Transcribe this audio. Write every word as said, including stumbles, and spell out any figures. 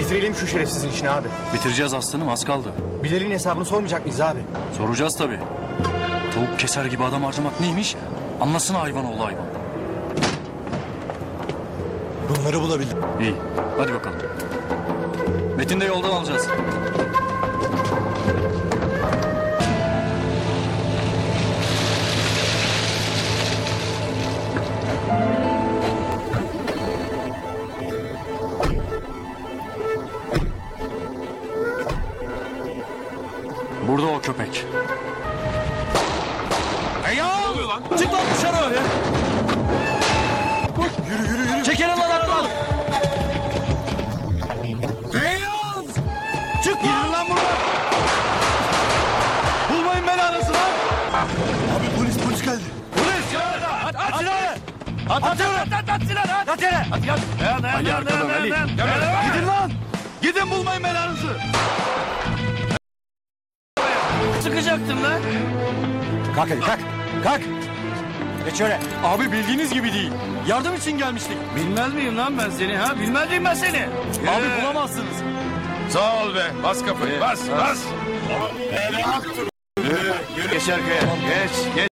Bitirelim şu şerefsizin işini abi. Bitireceğiz aslanım, az kaldı. Bilal'in hesabını sormayacak mıyız abi? Soracağız tabii. Tavuk keser gibi adam harcamak neymiş? Anlasın hayvan oğlu hayvan. Bunları bulabildim. İyi, hadi bakalım. Metin de yoldan alacağız. Burada o köpek. Hey ya! Çık lan dışarı! Yürü yürü yürü! Çekelim lan aradan! Beyaz! Çık lan! Yürü lan buradan! Bulmayın belanızı lan! Abi polis polis geldi. Polis! At, at silahı! At at at at at silahı! At at yere! At yat! Dayan dayan dayan dayan dayan! Gidin lan! Gidin bulmayın belanızı! Sıkacaktım lan! Kalk hadi kalk! Kalk! Geç şöyle. Abi bildiğiniz gibi değil. Yardım için gelmiştik. Bilmez miyim lan ben seni ha? Bilmez miyim ben seni? Abi bulamazsınız. Sağ ol be. Bas kapıyı. Bas bas. Geç arkaya. Geç. Geç.